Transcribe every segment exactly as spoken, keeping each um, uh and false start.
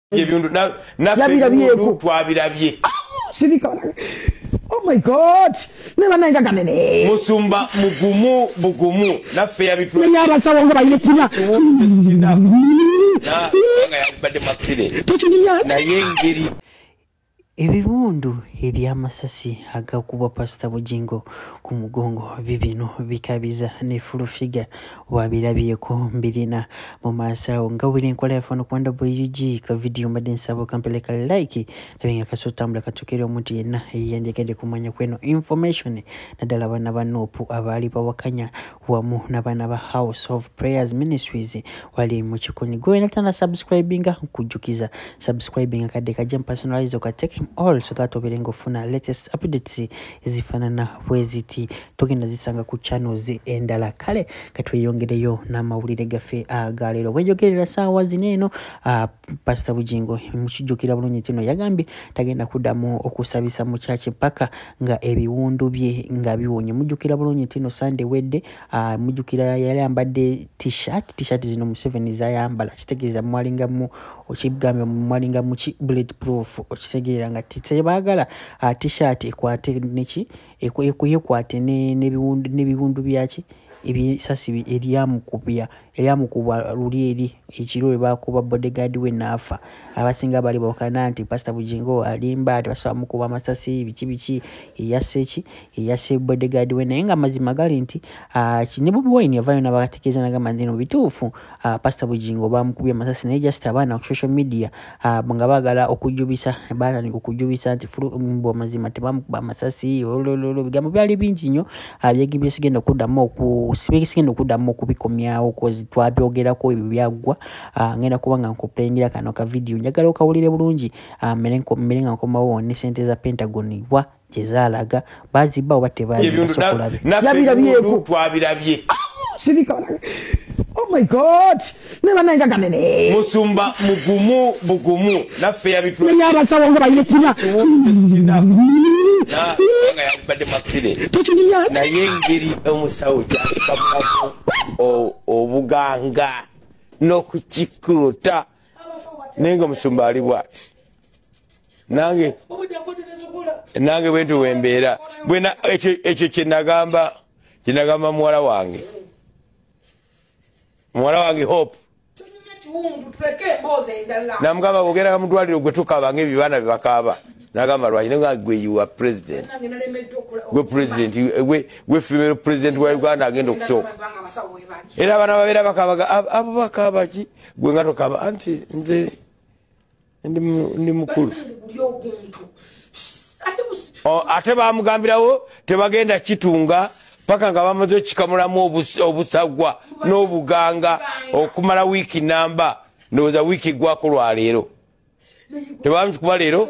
Ebintu na na twabirabye. Oh my God! Never mind again. Musumba mugumu bugumu na fe yabitu. Yaba sawa nga bayekina. Na nga yakubadde makire. Na yengeri. Ebibundu eby'amasasi agakuba Pastor Bugingo ku mugongo bibino bikabya ne fulufiga wabirabyeko mbirina mu maaso nga wili nkola yafono kwanda boyugi ka video mbadde nsabo kampeleka like nabenga kasotambula katukere omuntu yenna yendekede kumanya kweno information nadala bana banopu abali bawakanya wamu nabana ba House of Prayers Ministries wali mu kikoni gwena tana subscribinga kujukiza subscribinga kadeka jam personalize okateke all so that obirengo funa latest updates zifanana weziti tokenda zisanga ku channels endala kale katweyongereyo na mawulire gafe agalero wenjogerera sawa zineno uh, Pastor Bugingo mukijukira bulungi tino yagambye tagenda kudamu okusabisa mu church paka nga ebiwundu bye nga biwonye mujukira bulungi tino Sunday wedde uh, mujukira yale ambadde t-shirt t-shirt zino mu seven zayambala kitegeza mwalinga mu okigambe mwalinga mu bulletproof okisegerera nga titsebagala uh, t-shirt ekwate neki ekwekwate ne nebiwundu nebiwundu byaki ebisasi eryamukubya eryamukubwa luli eri ekiro bakuba bodyguard we nafa abasinga bali bokana nti Pastor Bugingo alimba tebasaba mukuba amasasi biki biki yasechi yase bodyguard we nenga mazima gali nti kinibu bwine yavayo nabakatekeza nagamba ndino bitufu Pastor Bugingo bamukubya amasasi ne just abana ku social media nga bagala okujubisa bala ni okujubisa nti fulu mbo mazima tebamukuba amasasi olololo bigambo byali bingi nyo abyegibye sigenda kudamo ku sibeki sigenda kudamo kubikomyawo kozi twabyogerako ebyo byagwa ngenda kubanga nkopengira kano ka video njagala okawulire bulungi merenko merenga nkomawo ne sente za Pentagon wa jezalaga baziba obate baziba sokolabe nabirabye twabirabye Oh my God! Never mind again. Musumba mugumu bugumu na fe yabitu. Yaba sawa nga bayekina. Na nga yakubadde makire. Na yengeri omusawo kyakamu o obuganga no kukikuta. Nengo musumba ali bwati. Nange nange wentu wembera. Bwena ekyo ekyo kinagamba kinagamba mwala wange. Mwala wange hope namugamba bogera mutwaliro gwe tukaba ngebibana bibakaba nagamba lwanyine nga gwe you are president gwe president gwe gwe female president wa Uganda agenda okusoka era abana babera bakabaga abo bakaba ki gwe ngato kaba anti nze ndi ndi mukulu o ate bamugambirawo tebagenda kitunga paka nga bamaze kikamulamu obusagwa n'obuganga okumala wiki namba ndoza wiki gwako lwa leero tebamchi kuba leero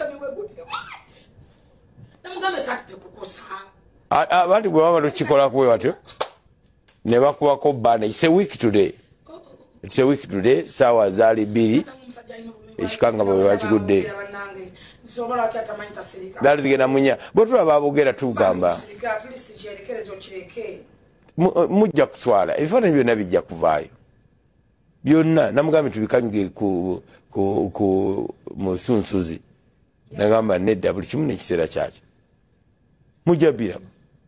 abantu bwe baba tukikola kuwe watyo ne bakubako bana it's a week today it's a week today sawa zali biri ekikanga bwe bakigudde dali zigenda munya botula babogera tugamba mujja kuswala ebifaananyi byonna bijja kuvaayo byonna namugambe tubikanyuge ku ku ku musunsuzi nagamba nedda buli kimu n'ekiseera kyakyo mujja biraba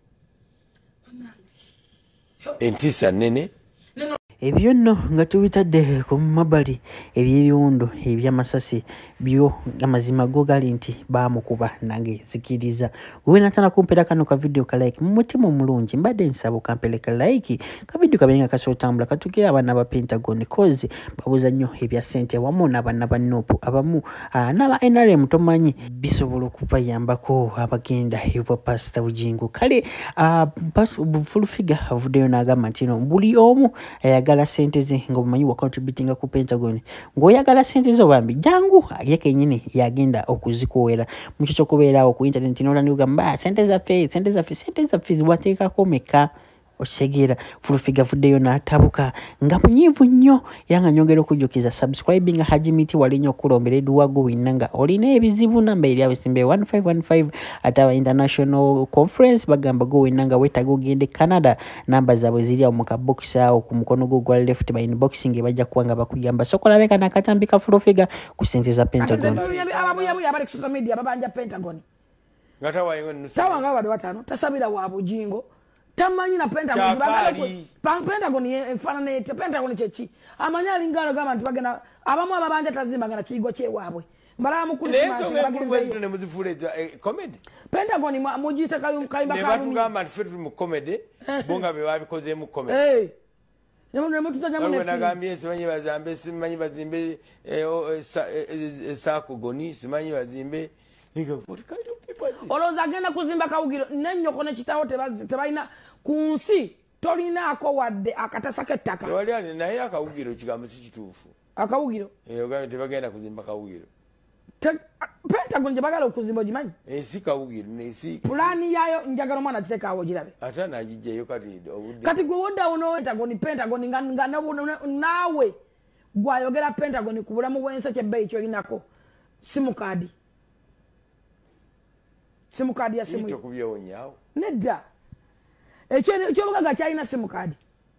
entiisa nnene ebyo nno nga tubitadde ku mabali ebyebiwundu eby'amasasi byo amazima go gali nti bamukuba nange zikiriza gwe natana kumpera kano ka video ka like mumutima omulungi mbadde nsabo kampeleka like ka video kabenga kasotambula katukira abana ba Pentagon cause babuza nnyo ebya sente wamu n'abana ba nopu abamu n'aba N R M tomanyi bisobola okubayambako abagenda ewa Pastor Bugingo kale full figure avuddeyo n'agamba nti no buli omu ayagala sente ze ngomanyi wa contributing ku Pentagon ngoyagala sente zo bambi jangu yake nyine yagenda okuzikuwera mucho chokubeerawo ku internet n'olandi ugamba sente za fe sente za fe sente za fe wateeka komeka okisegeera Fulufiga avuddeyo n'atabuka nga munyiivu nnyo era nga nyongera okujjukiza subscribing Haji Miti wali nnyo okulombera eduwago winna nga olina ebizibu namba eri awo simbe one five one five ate aba international conference bagamba go winna nga weetaga ogende Canada namba zaabwe ziri awo mu kabokisi awo ku mukono gwo gwa left by inboxing bajja kuba nga bakuyamba sokola leka n'akatambi ka Fulufiga ku ssente za Pentagon ababuyabuya abali ku social media babanja Pentagon ngata wayengo nusu tawa nga bado watano tasabira wa Bugingo tamanyi na Pentagon bagala ku Pentagon efanane te Pentagon chechi amanya lingalo gama ntibagena abamu ababanja tazimba ngana kigo kye wabwe mbala mukuru bagenda ne muzifule comedy Pentagon mujita kayu kayimba kayu ne batu gama nfitu mu comedy bonga be babikoze mu comedy eh nemo nemo tutanya mu ne nagambye simanyi bazambe simanyi bazimbe sa kugoni simanyi bazimbe niga what kind of people oloza agenda kuzimba kawugiro nenyoko ne kitawo tebalina kunsi tolinaako wadde akatasaka ettaka tewali ali naye akawugiro kigambo si kituufu akawugiro eyo gambe tebagenda kuzimba kawugiro Pentagon gye bagala okuzimba ogimanyi ensi kawugiro nensi pulaani yaayo njagala omwana agiteekaawo ogirabe ate naagijjayo kati obudde kati gwe woddawo no Pentagon Pentagon nga naawe gwayogera Pentagon ku bulamu bw'ensi kyebbeeyi kyolinako simukaadi simukadi ya simu itokubiyo nyao nedda ekyo ekyo lugaga kyalina simukadi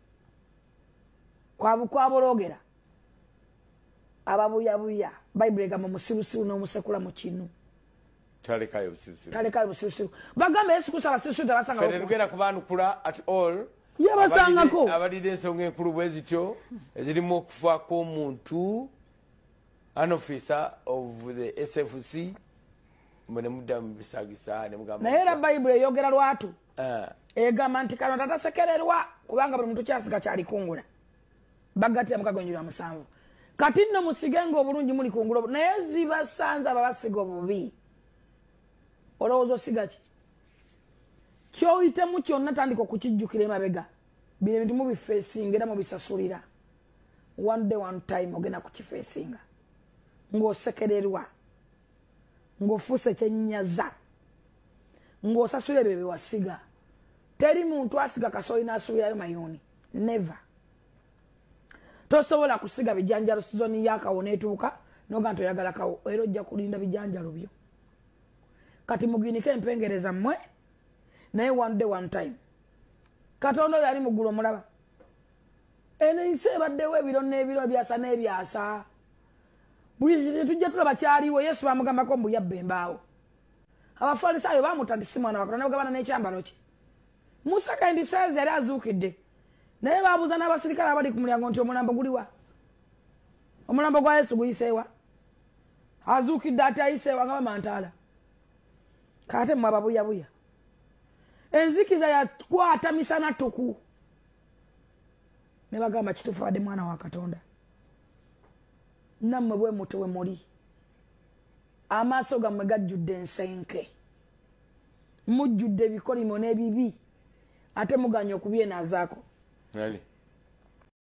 kwa kwa bologera ababuya buya Bible gama musirusiru no musekula mu kinu talekayo musirusiru talekayo musirusiru bagamba Yesu kusaba musirusiru tabasanga fere lugera kubanukula at all yabasangako abadide ensonga enkulu bwezityo ezirimo okufa kw'omuntu an officer of the S F C mune mudamu bisagisa ne mugamba na era Bible yogera lwatu eh egamba nti kana tatasekererwa kubanga buli muntu kyasiga kyali kungula bagati amukagonjira musanvu kati nno musigengo obulungi muli kungula naye zibasanza babasiga obubi olowooza osigachi kyoyite mu kyonna tandika okukijjukira emabega bino ebintu mubifeesinga era mubisasulira one day one time ogenda kukifeesinga ng'osekererwa ng'ofuuse kyenyaza ng'osasula ebyo bye wasiga teri muntu asiga kasooli n'asuulirayo mayuuni never tosobola kusiga bijanjalo sizoni yakawo neetuuka noga nti oyagala kawo era ojja kulinda bijanjalo byo kati muginike empengereza mmwe naye one day one time Katonda oyo ali muggulu omulaba eno ensi ebaddewo ebiro n'ebiro ebyasa n'ebyasa buli tujja tulaba kyaliwo Yesu bamugambako mbu yabba embaawo abafalisaayo bamuta nti si mwana wa Katonda bagabana n'ekyambalo kye Musa kandi says yali azuukidde naye baabuuza n'abasirikale abali ku mulyango nti omulambo guliwa omulambo gwa Yesu guyiseewa azuukidde ate ayiseewa nga bamantaala kaate mmwe ababuyabuya enzikiza yakwata misana tuku ne bagamba kituufu abadde mwana wa Katonda nammwe bwe muto we muli amaaso gammwe gajjudde ensenke mujjudde ebikolimo n'ebibi ate muganya okubyenazaako Really?